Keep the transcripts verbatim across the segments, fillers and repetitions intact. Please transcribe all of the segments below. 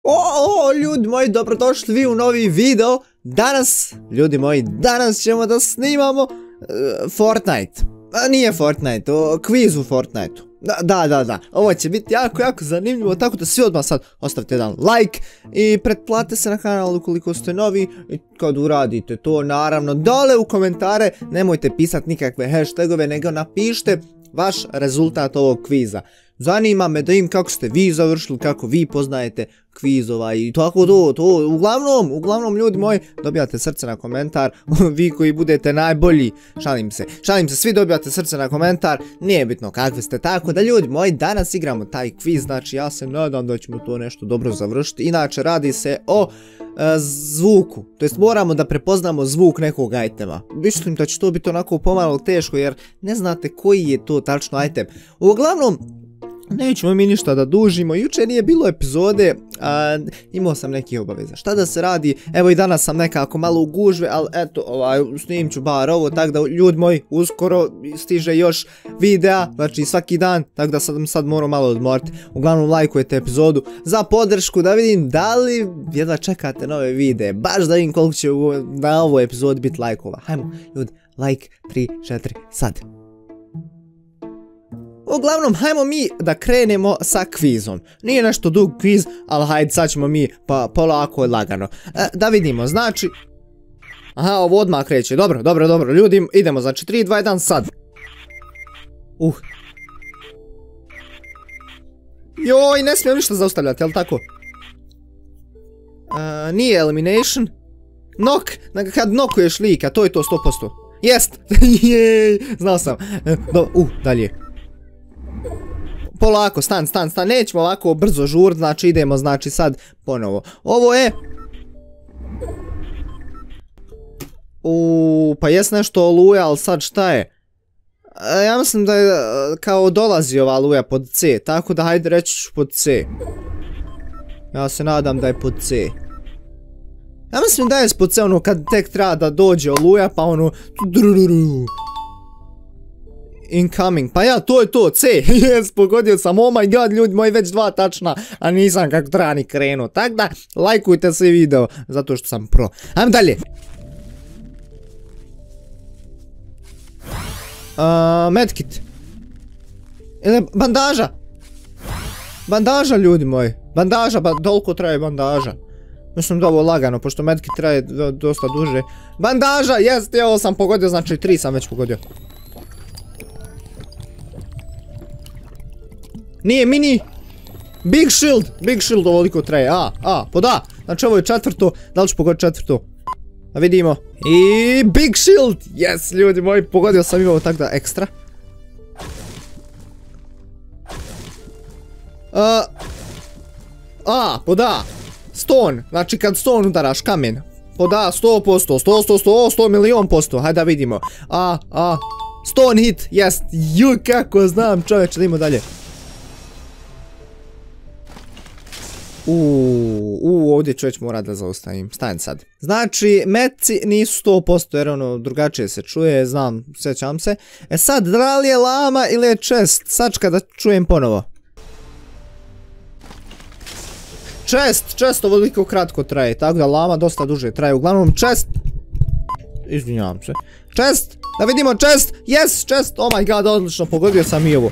O, ljudi moji, dobrodošli vi u novi video. Danas, ljudi moji, danas ćemo da snimamo uh, Fortnite. A nije Fortnite, o, kviz u Fortniteu. Da, da, da, da, ovo će biti jako, jako zanimljivo, tako da svi odmah sad ostavite jedan like i pretplatite se na kanal ukoliko ste novi i kad uradite to, naravno, dole u komentare nemojte pisati nikakve hashtagove, nego napišite vaš rezultat ovog kviza. Zanima me da im kako ste vi završili, kako vi poznajete kvizova i tako to, to, uglavnom, uglavnom ljudi moji, dobijate srce na komentar, vi koji budete najbolji, šalim se, šalim se, svi dobijate srce na komentar, nije bitno kakvi ste, tako da ljudi moji, danas igramo taj kviz, znači ja se nadam da ćemo to nešto dobro završiti, inače radi se o e, zvuku, to jest moramo da prepoznamo zvuk nekog itema, mislim da će to biti onako pomalo teško jer ne znate koji je to tačno item, uglavnom, nećemo mi ništa da dužimo, juče nije bilo epizode, a, imao sam neke obaveze, šta da se radi, evo i danas sam nekako malo u gužve, ali eto, ovaj, snimit ću bar ovo, tako da ljudi moji, uskoro stiže još videa, znači svaki dan, tako da sad, sad moram malo odmoriti, uglavnom lajkujete epizodu za podršku, da vidim da li jedva čekate nove videe, baš da vidim koliko će u, na ovoj epizodi biti lajkova, hajmo ljudi, like, tri, četiri, sad. Uglavnom, hajmo mi da krenemo sa kvizom. Nije nešto dug kviz, ali hajde sad ćemo mi pa polako i lagano. E, da vidimo, znači... Aha, ovo odmah kreće, dobro, dobro, dobro, ljudi, idemo, znači tri, dva, jedan, sad. Uh. Joj, ne smijem ništa zaustavljati, jel tako? E, nije elimination. Knock, kad knockuješ lika, to je to sto posto. Jest, jej, znao sam. E, do, uh, dalje. Polako, stan, stan, stan, nećemo ovako brzo žurt, znači idemo, znači sad ponovo. Ovo je... Uuu, pa jes nešto oluja, ali sad šta je? E, ja mislim da je kao dolazi ova oluja pod C, tako da hajde reći ću pod C. Ja se nadam da je pod C. Ja mislim da je pod C ono kad tek treba da dođe oluja, pa ono... Incoming, pa ja, to je to, C, jes, pogodio sam, oh my god, ljudi moji, već dva tačna, a nisam kako treba ni krenuo, tak da, lajkujte se video, zato što sam pro. Ajmo dalje. Uh, medkit. Ili bandaža. Bandaža, ljudi moji, bandaža, ba, doliko traje bandaža. Mislim da ovo lagano, pošto medkit traje dosta duže. Bandaža, jes, ovo sam pogodio, znači tri sam već pogodio. Nije mini. Big shield. Big shield ovoliko traje. A, a, pod A. Znači ovo je četvrto. Da li ću pogoditi četvrto? Da vidimo. I big shield. Yes, ljudi moji. Pogodio sam imao tako da ekstra. Uh, a, pod A. Stone. Znači kad stone udaraš kamen. Pod A, sto posto. sto, sto, sto, sto milion posto. Hajde da vidimo. A, a. Stone hit. Yes. Ju, kako znam čovječe. Da idemo dalje. Uuu, uu, ovdje ću već mora da zaustavim, stajem sad. Znači, metci nisu sto posto jer ono drugačije se čuje, znam, sjećam se. E sad, da li je lama ili je chest? Sačka da čujem ponovo. Chest, chest ovoliko kratko traje, tako da lama dosta duže traje. Uglavnom chest... Izvinjavam se. Chest, da vidimo chest, yes, chest, oh my god, odlično, pogodio sam i ovo.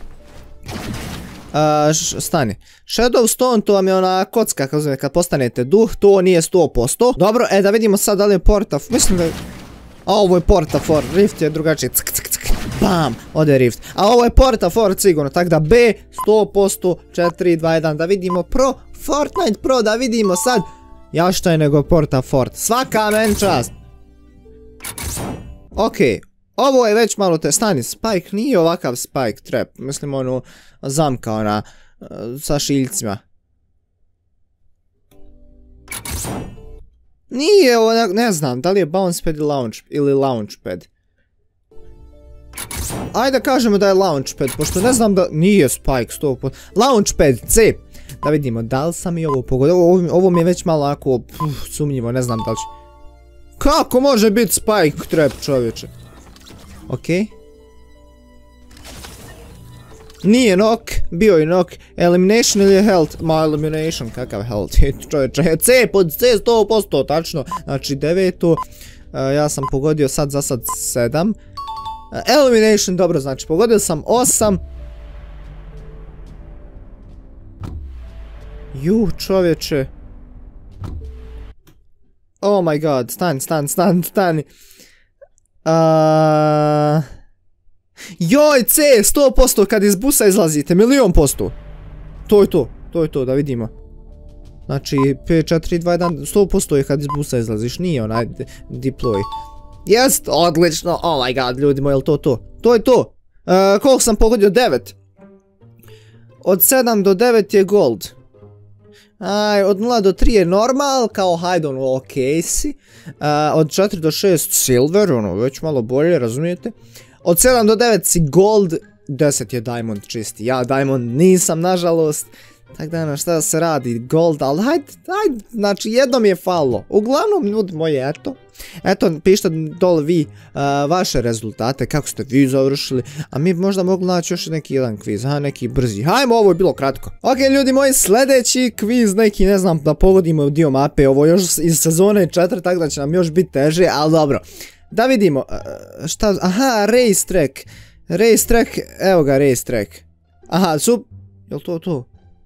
Uh, stani. Shadow Stone, to vam je ona kocka kad postanete duh, to nije sto posto. Dobro, e da vidimo sad da li je porta, mislim da je... A ovo je porta for, rift je drugačije, cik cik cik, bam, ode rift. A ovo je porta for sigurno, tako da B, sto posto, četiri, dva, jedan, da vidimo pro, Fortnite pro, da vidimo sad. Ja šta je nego porta fort, svaka men čast. Okej. Ovo je već malo te, stani, Spike nije ovakav Spike trap, mislim onu zamka ona uh, sa šiljcima. Nije ovo, ne znam, da li je bounce pad ili launch, ili launch pad. Ajde da kažemo da je launch pad, pošto ne znam da nije Spike sto posto. Launch pad, C. Da vidimo, da li sam i ovo pogodio, ovo, ovo mi je već malo ako puf, sumnjivo, ne znam da li će. Kako može biti Spike trap, čovječe? Okej. Nije knock, bio je knock. Elimination ili je health? Ma elimination, kakav health? Čovječe, C pod C sto posto, tačno. Znači devetu, ja sam pogodio sad za sad sedam. Elimination, dobro, znači pogodio sam osam. Ju, čovječe. Oh my god, stani, stani, stani, stani. Uh... Joj, C, sto posto kad iz busa izlazite, milion posto. To je to, to je to, da vidimo. Znači, pet, četiri, dva, jedan, sto posto je kad iz busa izlaziš, nije onaj deploy. Jest, odlično, oh my god, ljudi moji, je li to to? To je to. Uh, koliko sam pogodio? devet. Od sedam do devet je gold. Aj, od nula do tri je normal, kao hide on ok si. Uh, od četiri do šest silver, ono, već malo bolje, razumijete? Od sedam do devet si gold, deset je diamond čisti. Ja diamond nisam, nažalost. Tako da, šta da se radi, gold, ali hajde, hajde, znači jednom je fallo. Uglavnom, ljudi moji, eto. Eto, pišite dole vi uh, vaše rezultate, kako ste vi završili. A mi možda mogu naći još neki jedan kviz, ha, neki brzi. Hajmo, ovo je bilo kratko. Ok, ljudi moji, sljedeći kviz, neki, ne znam, da pogodimo dio mape. Ovo još iz sezone četiri, tako da će nam još biti teže, ali dobro. Da vidimo, uh, šta, aha, race track. Race track, evo ga, race track. Aha, sup, jel to to?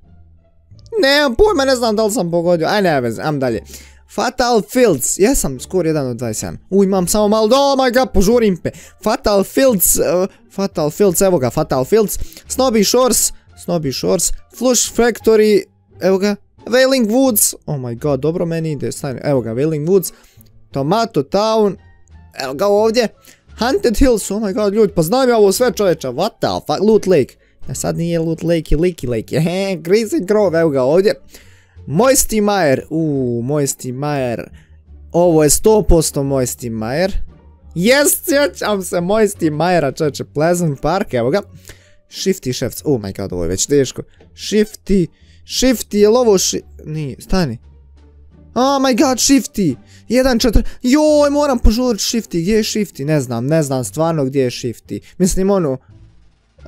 Nemam pojma, ne znam da li sam pogodio, aj ne veze, am dalje. Fatal Fields, jesam, skoro jedan od dvadeset sedam. U, imam samo malo, oh my god, požurim pe. Fatal Fields, uh, Fatal Fields, evo ga, Fatal Fields. Snobby Shores, Snobby Shores. Flush Factory, evo ga. Wailing Woods, oh my god, dobro meni ide, stani, evo ga, Wailing Woods. Tomato Town, evo ga ovdje. Haunted Hills, oh my god, ljudi, pa znam ja ovo sve, čovječa, what the fuck, Loot Lake. Ja sad nije Loot Lake i Leaky Lake, hehe, Greasy Grove, evo ga ovdje. Moisty Mire, uuu, Moisty Mire, ovo je sto posto Moisty Mire. Jest, sjećam se Moisty Mire-a, čovječe, Pleasant Park, evo ga. Shifty Chefs, oh my god, ovo je već teško. Shifty, Shifty, je li ovo ši... Nije, stani. Oh my god, Shifty, jedan četiri, joj, moram požurit Shifty, gdje je Shifty, ne znam, ne znam stvarno gdje je Shifty. Mislim ono, uh,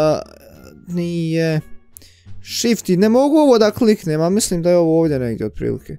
nije... Shifty, ne mogu ovo da kliknem, a mislim da je ovo ovdje negdje otprilike.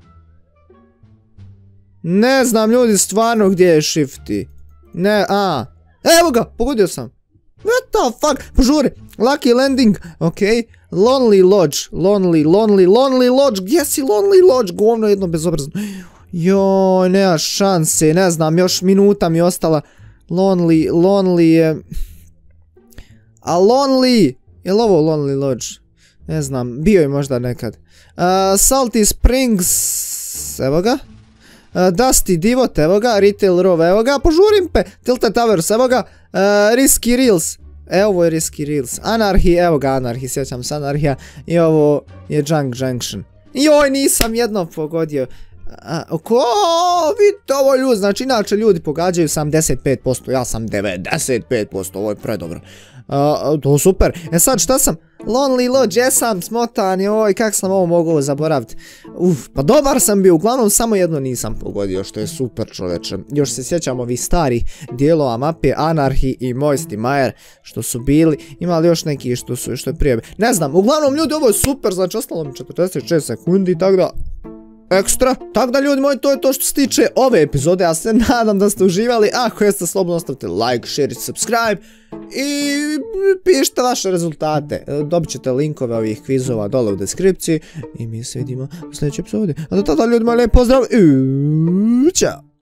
Ne znam ljudi stvarno gdje je Shifty. Ne, a. Evo ga, pogodio sam. What the fuck, požuri. Lucky Landing, ok. Lonely Lodge, Lonely, Lonely, Lonely Lodge, gdje si Lonely Lodge, govno jedno bezobrazno. Joj, nema šanse, ne znam, još minuta mi je ostala. Lonely, Lonely je... A Lonely, je li ovo Lonely Lodge? Ne znam, bio je možda nekad. Uh, Salty Springs, evo ga. Uh, Dusty Divot, evo ga. Retail Row, evo ga. Požurim pe. Tilted Towers, evo ga. Uh, Risky Reels. Evo ovo je Risky Reels. Anarchy, evo ga Anarchy, sjećam se Anarchija. I ovo je Junk Junction. Joj, nisam jedno pogodio. Uh, ko, vidite ovo ljudi, znači inače ljudi pogađaju sedamdeset pet posto, ja sam devedeset pet posto, ovo je predobro. Uh, to super. E sad šta sam? Lonely Lodge, jesam smotan, joj, kak sam ovo mogao zaboraviti. Uf, pa dobar sam bio, uglavnom samo jedno nisam pogodio, što je super čoveče. Još se sjećam ovih starih dijelova mape, Anarchy i Moisty Mire, što su bili. Imali još neki što su, što je prije. Ne znam, uglavnom ljudi, ovo je super, znači ostalo mi četrdeset šest sekundi, tako da... Ekstra, tako da ljudi moji, to je to što se tiče ove epizode, ja se nadam da ste uživali, ako jeste slobodno ostavite like, share i subscribe i pišite vaše rezultate, dobit ćete linkove ovih kvizova dole u deskripciji i mi se vidimo u sljedećoj epizodi, a do tada ljudi moji, lijep pozdrav i čao!